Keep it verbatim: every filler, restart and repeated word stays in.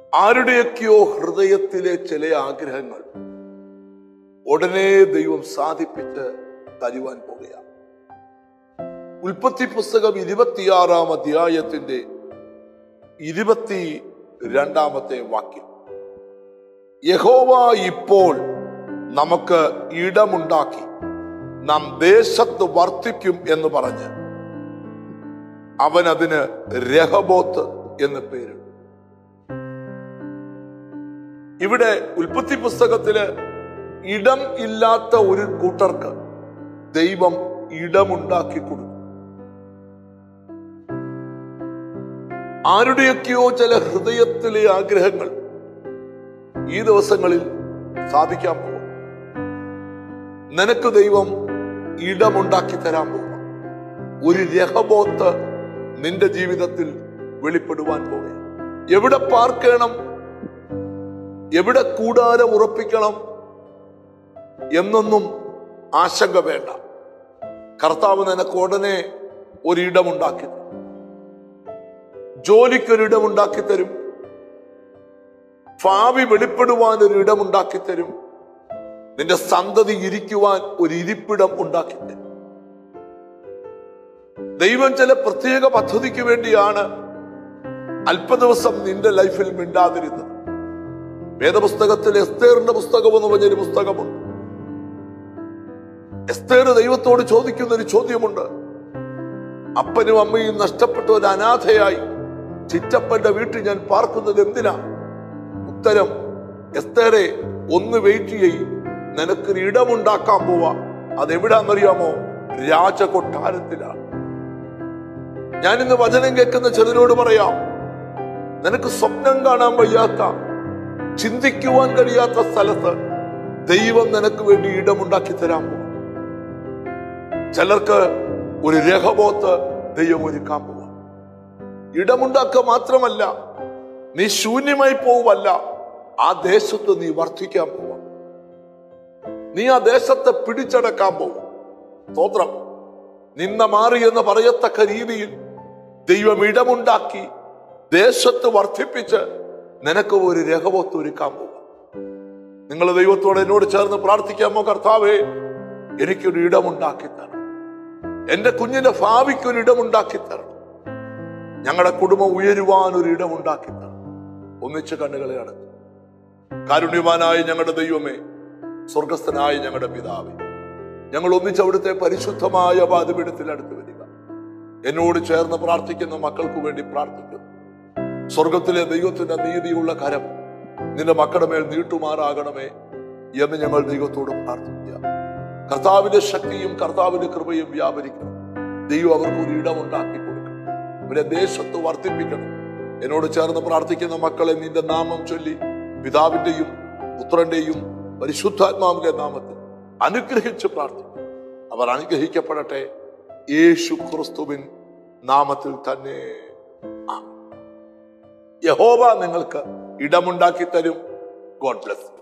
ആരുടെയൊക്കെയോ ഹൃദയത്തിലെ ചില ആഗ്രഹങ്ങൾ ഉടനെ ദൈവം സാധിപ്പിച്ച് തരുവാൻ പോകുകയാണ്. ഉൽപ്പത്തി പുസ്തകം ഇരുപത്തിയാറാം അധ്യായത്തിന്റെ ഇരുപത്തി രണ്ടാമത്തെ വാക്യം, യഹോവ ഇപ്പോൾ നമുക്ക് ഇടമുണ്ടാക്കി നാം ദേശത്ത് വർദ്ധിക്കും എന്ന് പറഞ്ഞ് അവൻ അതിന് രഹബോത്ത് എന്ന് പേരിട്ടു. ഇവിടെ ഉൽപ്പത്തി പുസ്തകത്തില് ഇടം ഇല്ലാത്ത ഒരു കൂട്ടർക്ക് ദൈവം ഇടമുണ്ടാക്കി കൊടുത്തു. ആരുടെയൊക്കെയോ ചില ഹൃദയത്തിലെ ആഗ്രഹങ്ങൾ ഈ ദിവസങ്ങളിൽ സാധിക്കാൻ പോകും. നിനക്ക് ദൈവം ഇടമുണ്ടാക്കി തരാൻ പോകും. ഒരു രഹബോത്ത് നിന്റെ ജീവിതത്തിൽ വെളിപ്പെടുവാൻ പോകും. എവിടെ പാർക്കണം, എവിടെ കൂടാരം ഉറപ്പിക്കണം എന്നൊന്നും ആശങ്ക വേണ്ട. കർത്താവ് നിനക്ക് ഉടനെ ഒരിടമുണ്ടാക്കി തരും. ജോലിക്കൊരിടമുണ്ടാക്കി തരും. ഭാവി വെളിപ്പെടുവാൻ ഒരു ഇടമുണ്ടാക്കി തരും. നിന്റെ സന്തതി ഇരിക്കുവാൻ ഒരു ഇരിപ്പിടം ഉണ്ടാക്കി തരും. ദൈവം ചില പ്രത്യേക പദ്ധതിക്ക് വേണ്ടിയാണ് അല്പദിവസം നിന്റെ ലൈഫിൽ മിണ്ടാതിരുന്നത്. വേദപുസ്തകത്തിൽ എസ്തേറിന്റെ പുസ്തകം എന്ന് പറഞ്ഞൊരു പുസ്തകമുണ്ട്. എസ്തേർ ദൈവത്തോട് ചോദിക്കുന്ന ഒരു ചോദ്യമുണ്ട്. അപ്പനും അമ്മയും നഷ്ടപ്പെട്ട ഒരു അനാഥയായി ചിറ്റപ്പന്റെ വീട്ടിൽ ഞാൻ പാർക്കുന്നത് എന്തിനാ? ഉത്തരം, എസ്തേറെ ഒന്ന് വെയിറ്റ് ചെയ്യ്, നിനക്കൊരു ഇടമുണ്ടാക്കാൻ പോവാ. അതെവിടാന്നറിയാമോ? രാജകൊട്ടാരത്തിലാണ്. ഞാനിന്ന് വചനം കേൾക്കുന്ന ചിലരോട് പറയാം, നിനക്ക് സ്വപ്നം കാണാൻ വയ്യാത്ത, ചിന്തിക്കുവാൻ കഴിയാത്ത സ്ഥലത്ത് ദൈവം നിനക്ക് വേണ്ടി ഇടമുണ്ടാക്കി തരാൻ പോകും. ചിലർക്ക് ഒരു രഹബോത്ത് ദൈവം ഒരുക്കാൻ പോവാ. ഇടമുണ്ടാക്കുക മാത്രമല്ല, നീ ശൂന്യമായി പോവല്ല, ആ ദേശത്ത് നീ വർദ്ധിക്കാൻ പോവാ. നീ ആ ദേശത്തെ പിടിച്ചടക്കാൻ പോവും. സ്തോത്രം. നിന്ന മാറി എന്ന് പറയത്തക്ക രീതിയിൽ ദൈവം ഇടമുണ്ടാക്കി ദേശത്ത് വർദ്ധിപ്പിച്ച് നിനക്ക് ഒരു രഹബോത്ത് ഒരുക്കാൻ പോവാ. നിങ്ങൾ ദൈവത്തോട് എന്നോട് ചേർന്ന് പ്രാർത്ഥിക്കാമോ? കർത്താവേ, എനിക്കൊരു ഇടമുണ്ടാക്കി തരണം. എന്റെ കുഞ്ഞിന്റെ ഭാവിക്കൊരു ഇടമുണ്ടാക്കി തരണം. ഞങ്ങളുടെ കുടുംബം ഉയരുവാൻ ഒരു ഇടമുണ്ടാക്കി തരണം. ഒന്നിച്ച് കണ്ണുകളെ അടച്ചു. കാരുണ്യവാനായ ഞങ്ങളുടെ ദൈവമേ, സ്വർഗസ്ഥനായ ഞങ്ങളുടെ പിതാവേ, ഞങ്ങൾ ഒന്നിച്ച് അവിടുത്തെ പരിശുദ്ധമായ പാദപീഠത്തിൽ അടുത്ത് വരിക. എന്നോട് ചേർന്ന് പ്രാർത്ഥിക്കുന്ന മക്കൾക്ക് വേണ്ടി പ്രാർത്ഥിക്കുന്നു. സ്വർഗത്തിലെ ദൈവത്തിന്റെ നീതിയുള്ള കരം നിന്റെ മക്കളുടെ മേൽ നീട്ടുമാറാകണമേ എന്ന് ഞങ്ങൾ ദൈവത്തോട് പ്രാർത്ഥിക്കുക. കർത്താവിന്റെ ശക്തിയും കർത്താവിന്റെ കൃപയും വ്യാപരിക്കണം. ദൈവം അവർക്ക് ഒരു ഇടമുണ്ടാക്കി കൊടുക്കണം. ഇവരെ ദേശത്ത് വർദ്ധിപ്പിക്കണം. എന്നോട് ചേർന്ന് പ്രാർത്ഥിക്കുന്ന മക്കളെ നിന്റെ നാമം ചൊല്ലി പിതാവിന്റെയും പുത്രന്റെയും പരിശുദ്ധാത്മാവിന്റെ നാമത്തിൽ അനുഗ്രഹിച്ച് പ്രാർത്ഥിക്കും. അവർ അനുഗ്രഹിക്കപ്പെടട്ടെ യേശു ക്രിസ്തുവിൻ നാമത്തിൽ തന്നെ. യഹോവ നിങ്ങൾക്ക് ഇടമുണ്ടാക്കി തരും. God bless.